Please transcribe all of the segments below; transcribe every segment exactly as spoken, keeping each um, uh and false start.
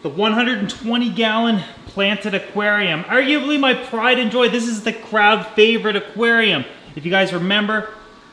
the one hundred twenty gallon planted aquarium. Arguably my pride and joy. This is the crowd favorite aquarium. If you guys remember,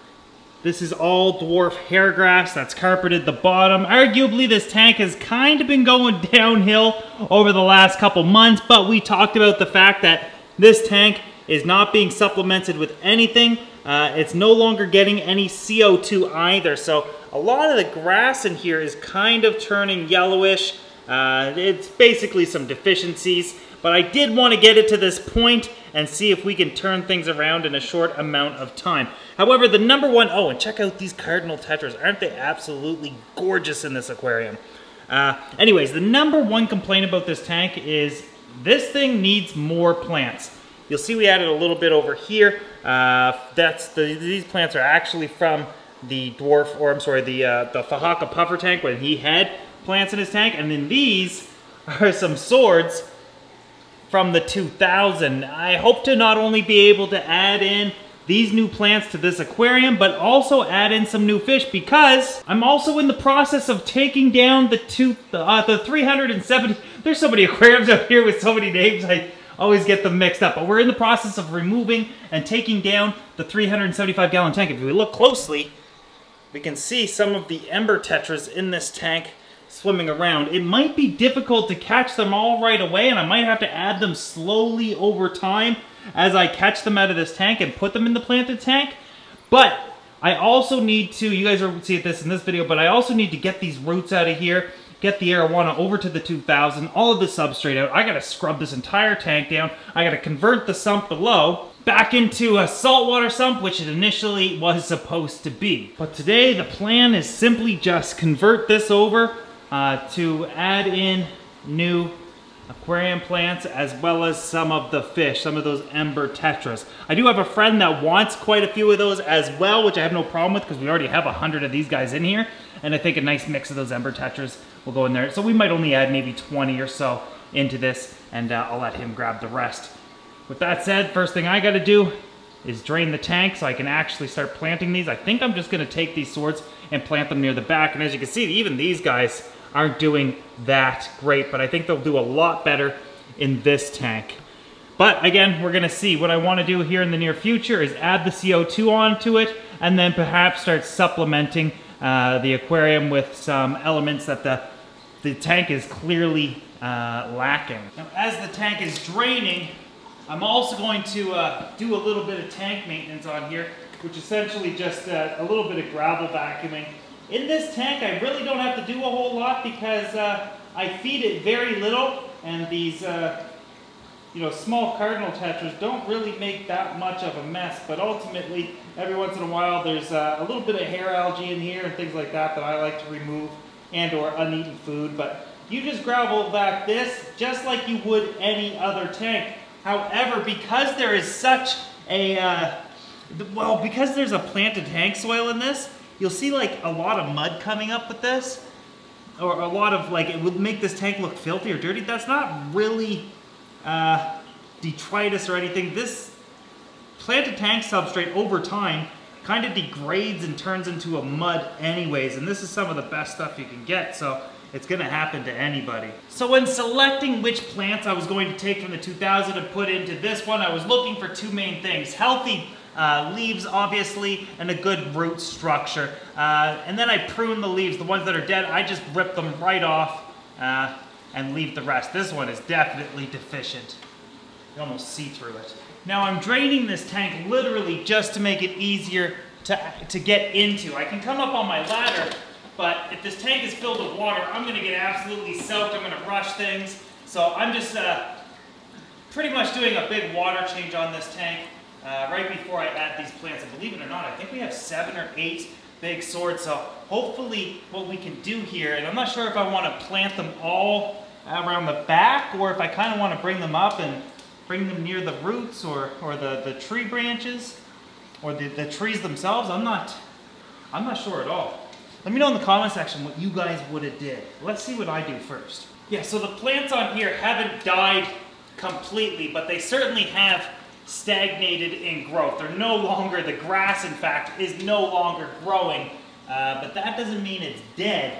this is all dwarf hair grass that's carpeted the bottom. Arguably this tank has kind of been going downhill over the last couple months, but we talked about the fact that this tank is not being supplemented with anything. Uh, it's no longer getting any C O two either. So a lot of the grass in here is kind of turning yellowish. Uh, it's basically some deficiencies, but I did want to get it to this point and see if we can turn things around in a short amount of time. However, the number one, oh, and check out these cardinal tetras. Aren't they absolutely gorgeous in this aquarium? Uh, anyways, the number one complaint about this tank is this thing needs more plants. You'll see we added a little bit over here. Uh, that's the, these plants are actually from the dwarf, or I'm sorry, the, uh, the Fahaka puffer tank when he had plants in his tank. And then these are some swords from the two thousand. I hope to not only be able to add in these new plants to this aquarium, but also add in some new fish, because I'm also in the process of taking down the two, uh, the three hundred seventy, there's so many aquariums out here with so many names, I always get them mixed up, but we're in the process of removing and taking down the three hundred seventy-five gallon tank. If we look closely, we can see some of the ember tetras in this tank swimming around. It might be difficult to catch them all right away, and I might have to add them slowly over time as I catch them out of this tank and put them in the planted tank. But I also need to, you guys are see this in this video, but I also need to get these roots out of here, get the arowana over to the two thousand, all of the substrate out. I gotta scrub this entire tank down. I gotta convert the sump below back into a saltwater sump, which it initially was supposed to be. But today the plan is simply just convert this over uh, to add in new aquarium plants, as well as some of the fish, some of those ember tetras. I do have a friend that wants quite a few of those as well, which I have no problem with because we already have a hundred of these guys in here, and I think a nice mix of those ember tetras will go in there. So we might only add maybe twenty or so into this, and uh, I'll let him grab the rest. With that said, first thing I gotta do is drain the tank so I can actually start planting these. I think I'm just gonna take these swords and plant them near the back, and as you can see, even these guys aren't doing that great, but I think they'll do a lot better in this tank. But again, we're gonna see. What I wanna do here in the near future is add the C O two onto it, and then perhaps start supplementing uh, the aquarium with some elements that the, the tank is clearly uh, lacking. Now, as the tank is draining, I'm also going to uh, do a little bit of tank maintenance on here, which essentially just uh, a little bit of gravel vacuuming. In this tank, I really don't have to do a whole lot because uh, I feed it very little, and these uh, you know, small cardinal tetras don't really make that much of a mess, but ultimately, every once in a while, there's uh, a little bit of hair algae in here and things like that that I like to remove, and or uneaten food, but you just gravel back this just like you would any other tank. However, because there is such a, uh, well, because there's a planted tank soil in this, you'll see like a lot of mud coming up with this, or a lot of like, it would make this tank look filthy or dirty. That's not really uh, detritus or anything. This planted tank substrate over time kind of degrades and turns into a mud anyways, and this is some of the best stuff you can get, so it's gonna happen to anybody. So when selecting which plants I was going to take from the two thousand and put into this one, I was looking for two main things. Healthy uh, leaves, obviously, and a good root structure. Uh, and then I prune the leaves. The ones that are dead, I just rip them right off uh, and leave the rest. This one is definitely deficient. You almost see through it. Now I'm draining this tank literally just to make it easier to, to get into. I can come up on my ladder, but if this tank is filled with water, I'm gonna get absolutely soaked. I'm gonna rush things. So I'm just uh, pretty much doing a big water change on this tank uh, right before I add these plants. And believe it or not, I think we have seven or eight big swords. So hopefully what we can do here, and I'm not sure if I wanna plant them all around the back or if I kinda wanna bring them up and bring them near the roots or, or the, the tree branches or the, the trees themselves. I'm not, I'm not sure at all. Let me know in the comment section what you guys would have did. Let's see what I do first. Yeah, so the plants on here haven't died completely, but they certainly have stagnated in growth. They're no longer, the grass in fact, is no longer growing, uh, but that doesn't mean it's dead.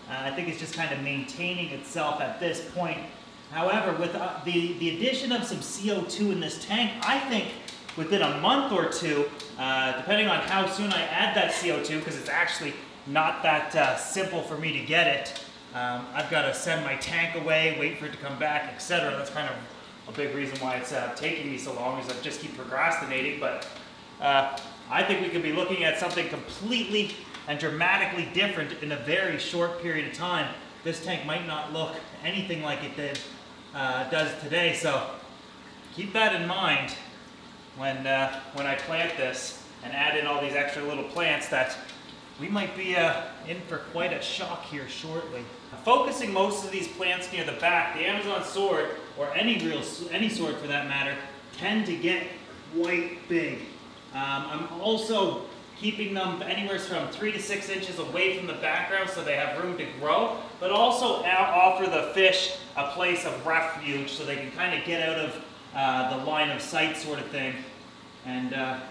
Uh, I think it's just kind of maintaining itself at this point. However, with uh, the, the addition of some C O two in this tank, I think within a month or two, uh, depending on how soon I add that C O two, because it's actually not that uh, simple for me to get it. Um, I've got to send my tank away, wait for it to come back, et cetera. That's kind of a big reason why it's uh, taking me so long, is I just keep procrastinating. But uh, I think we could be looking at something completely and dramatically different in a very short period of time. This tank might not look anything like it did, uh, does today. So keep that in mind when, uh, when I plant this and add in all these extra little plants, that we might be uh, in for quite a shock here shortly. Focusing most of these plants near the back, the Amazon sword, or any real any sword for that matter, tend to get quite big. Um, I'm also keeping them anywhere from three to six inches away from the background so they have room to grow, but also offer the fish a place of refuge so they can kind of get out of uh, the line of sight sort of thing, and uh,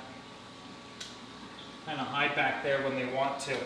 kind of hide back there when they want to.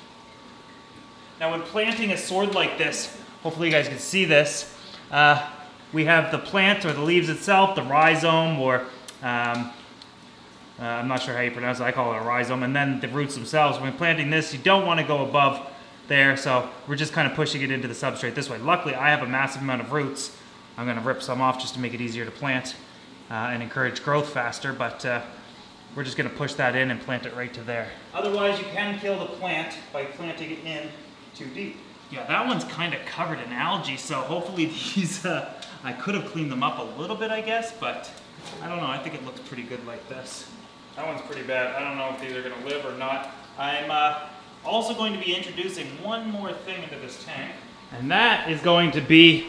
Now when planting a sword like this, hopefully you guys can see this, uh, we have the plant or the leaves itself, the rhizome, or um, uh, I'm not sure how you pronounce it, I call it a rhizome, and then the roots themselves. When planting this, you don't want to go above there, so we're just kind of pushing it into the substrate this way. Luckily, I have a massive amount of roots. I'm going to rip some off just to make it easier to plant uh, and encourage growth faster, but uh, we're just going to push that in and plant it right to there. Otherwise, you can kill the plant by planting it in too deep. Yeah, that one's kind of covered in algae, so hopefully these, uh, I could have cleaned them up a little bit, I guess, but I don't know, I think it looks pretty good like this. That one's pretty bad. I don't know if these are going to live or not. I'm uh, also going to be introducing one more thing into this tank, and that is going to be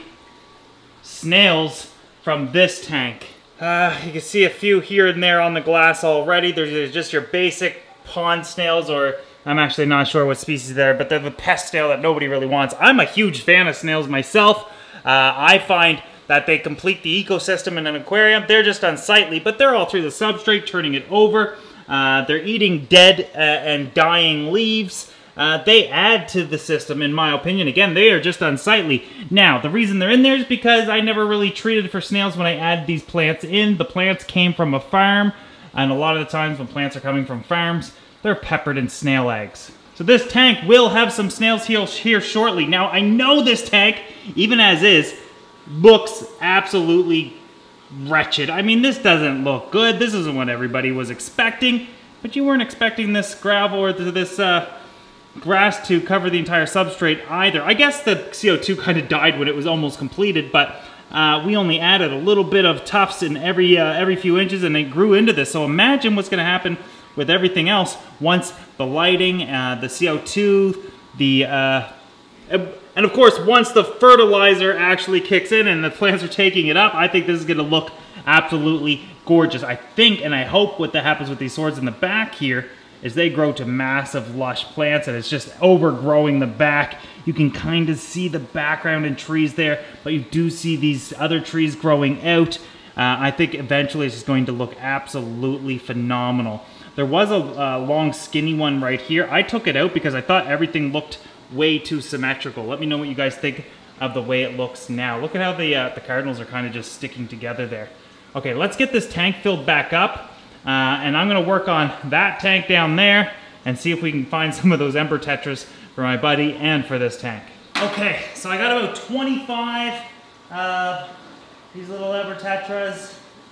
snails from this tank. Uh, you can see a few here and there on the glass already. There's just your basic pond snails, or I'm actually not sure what species they're, but they're the pest snail that nobody really wants. I'm a huge fan of snails myself. Uh, I find that they complete the ecosystem in an aquarium. They're just unsightly, but they're all through the substrate, turning it over. Uh, they're eating dead uh, and dying leaves. Uh, they add to the system, in my opinion. Again, they are just unsightly. Now, the reason they're in there is because I never really treated for snails when I added these plants in. The plants came from a farm, and a lot of the times when plants are coming from farms, they're peppered in snail eggs. So this tank will have some snails here shortly. Now, I know this tank, even as is, looks absolutely wretched. I mean, this doesn't look good. This isn't what everybody was expecting, but you weren't expecting this gravel or this uh, grass to cover the entire substrate either. I guess the C O two kind of died when it was almost completed, but uh, we only added a little bit of tufts in every, uh, every few inches, and it grew into this. So imagine what's going to happen with everything else once the lighting, uh, the C O two, the... Uh, and of course, once the fertilizer actually kicks in and the plants are taking it up, I think this is going to look absolutely gorgeous. I think and I hope what that happens with these swords in the back here is they grow to massive lush plants, and it's just overgrowing the back. You can kind of see the background and trees there, but you do see these other trees growing out. Uh, I think eventually it's just going to look absolutely phenomenal. There was a uh, long skinny one right here. I took it out because I thought everything looked way too symmetrical. Let me know what you guys think of the way it looks now. Look at how the, uh, the cardinals are kind of just sticking together there. Okay, let's get this tank filled back up, uh, and I'm gonna work on that tank down there and see if we can find some of those Emperor Tetras for my buddy and for this tank. Okay, so I got about twenty-five uh, these little Emperor Tetras.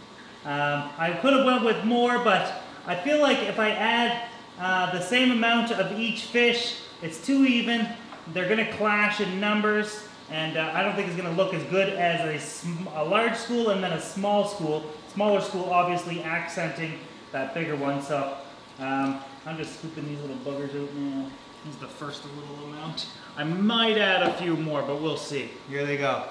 Um, I could have went with more, but I feel like if I add uh, the same amount of each fish, it's too even. They're going to clash in numbers, and uh, I don't think it's going to look as good as a, sm a large school and then a small school. Smaller school obviously accenting that bigger one, so um, I'm just scooping these little buggers out now. This is the first little amount. I might add a few more, but we'll see. Here they go.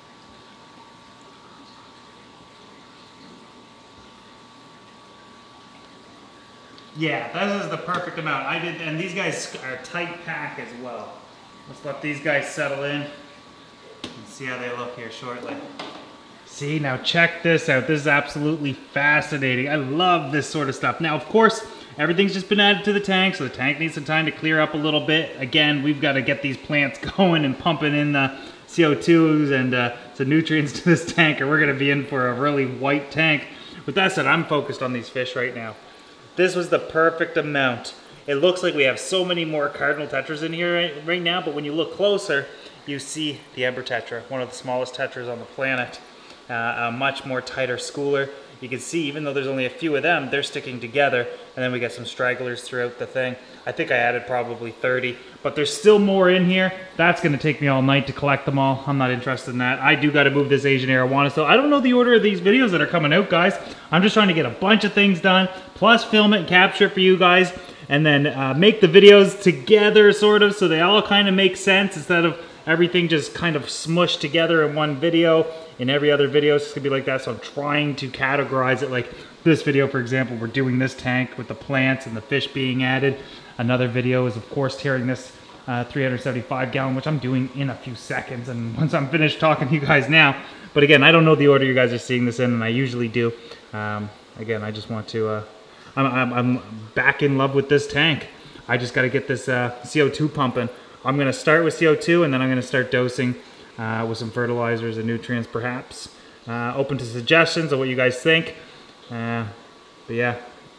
Yeah, this is the perfect amount. I did, and these guys are tight pack as well. Let's let these guys settle in and see how they look here shortly. See, now check this out. This is absolutely fascinating. I love this sort of stuff. Now, of course, Everything's just been added to the tank, so the tank needs some time to clear up a little bit. Again, we've got to get these plants going and pumping in the C O twos and uh, some nutrients to this tank, or we're going to be in for a really white tank. With that said, I'm focused on these fish right now. This was the perfect amount. It looks like we have so many more cardinal tetras in here right, right now, but when you look closer, you see the ember tetra, one of the smallest tetras on the planet. Uh, a much more tighter schooler. You can see, even though there's only a few of them, they're sticking together, and then we get some stragglers throughout the thing. I think I added probably thirty, but there's still more in here. That's gonna take me all night to collect them all. I'm not interested in that. I do gotta move this Asian arowana, so I don't know the order of these videos that are coming out, guys. I'm just trying to get a bunch of things done, plus film it and capture it for you guys, and then uh, make the videos together, sort of, so they all kind of make sense instead of everything just kind of smushed together in one video. In every other video, it's gonna be like that, so I'm trying to categorize it. Like this video, for example, we're doing this tank with the plants and the fish being added. Another video is, of course, tearing this uh, three hundred seventy-five gallon, which I'm doing in a few seconds, and once I'm finished talking to you guys now. But again, I don't know the order you guys are seeing this in, and I usually do. Um, again, I just want to, uh, I'm, I'm, I'm back in love with this tank. I just gotta get this uh, C O two pumping. I'm gonna start with C O two, and then I'm gonna start dosing Uh, with some fertilizers and nutrients, perhaps. Uh, open to suggestions of what you guys think. Uh, but yeah,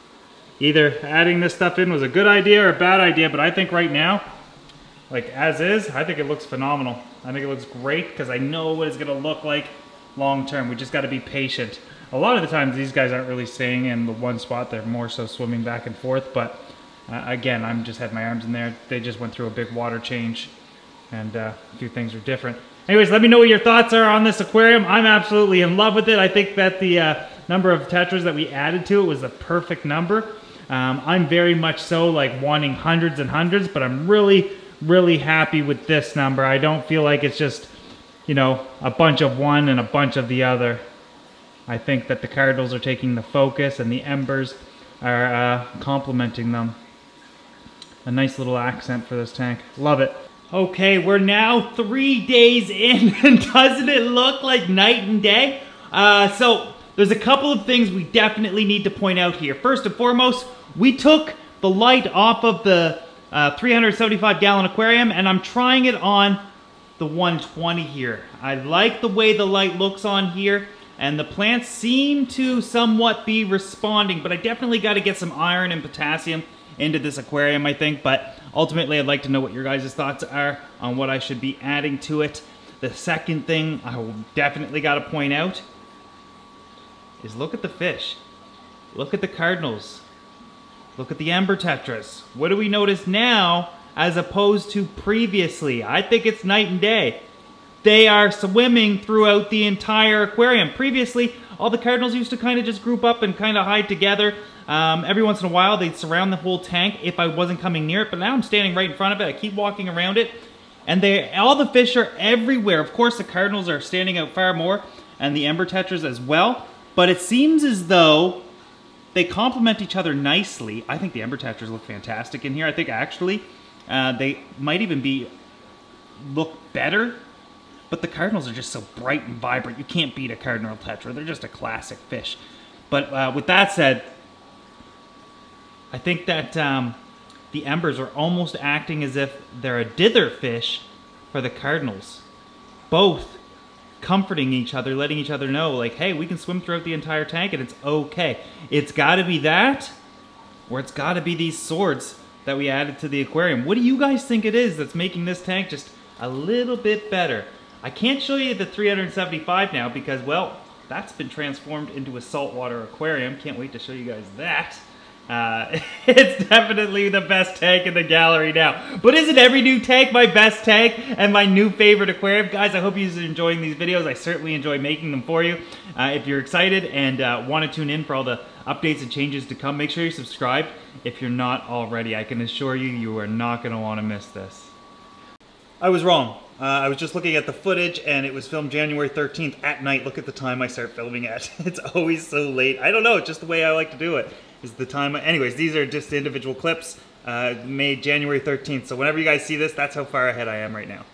either adding this stuff in was a good idea or a bad idea, but I think right now, like as is, I think it looks phenomenal. I think it looks great because I know what it's gonna look like long term. We just gotta be patient. A lot of the times these guys aren't really staying in the one spot, they're more so swimming back and forth, but uh, again, I'm just had my arms in there. They just went through a big water change, and uh, a few things are different. Anyways, let me know what your thoughts are on this aquarium. I'm absolutely in love with it. I think that the uh, number of tetras that we added to it was the perfect number. Um, I'm very much so like wanting hundreds and hundreds, but I'm really, really happy with this number. I don't feel like it's just, you know, a bunch of one and a bunch of the other. I think that the cardinals are taking the focus and the embers are uh, complementing them. A nice little accent for this tank. Love it. Okay, we're now three days in, and doesn't it look like night and day? Uh, so, there's a couple of things we definitely need to point out here. First and foremost, we took the light off of the uh, three hundred seventy-five gallon aquarium, and I'm trying it on the one twenty here. I like the way the light looks on here, and the plants seem to somewhat be responding, but I definitely got to get some iron and potassium into this aquarium, I think. But ultimately, I'd like to know what your guys' thoughts are on what I should be adding to it. The second thing I will definitely got to point out is look at the fish. Look at the cardinals. Look at the ember tetras. What do we notice now as opposed to previously? I think it's night and day. They are swimming throughout the entire aquarium. Previously, all the cardinals used to kind of just group up and kind of hide together. Um, every once in a while, they'd surround the whole tank if I wasn't coming near it, but now I'm standing right in front of it. I keep walking around it, and they all the fish are everywhere. Of course, the cardinals are standing out far more, and the ember tetras as well, but it seems as though they complement each other nicely. I think the ember tetras look fantastic in here. I think actually uh, they might even be look better, but the cardinals are just so bright and vibrant. You can't beat a cardinal tetra. They're just a classic fish. But uh, with that said, I think that um, the embers are almost acting as if they're a dither fish for the cardinals. Both comforting each other, letting each other know, like, hey, we can swim throughout the entire tank and it's okay. It's got to be that, or it's got to be these swords that we added to the aquarium. What do you guys think it is that's making this tank just a little bit better? I can't show you the three hundred seventy-five now because, well, that's been transformed into a saltwater aquarium. Can't wait to show you guys that. Uh, it's definitely the best tank in the gallery now. But isn't every new tank my best tank and my new favorite aquarium? Guys, I hope you're enjoying these videos. I certainly enjoy making them for you. Uh, if you're excited and uh, want to tune in for all the updates and changes to come, make sure you're subscribed if you're not already. I can assure you, you are not going to want to miss this. I was wrong. Uh, I was just looking at the footage and it was filmed January thirteenth at night. Look at the time I start filming at. It's always so late. I don't know, it's just the way I like to do it. Is the time. Anyways, these are just individual clips uh, made January thirteenth. So whenever you guys see this, that's how far ahead I am right now.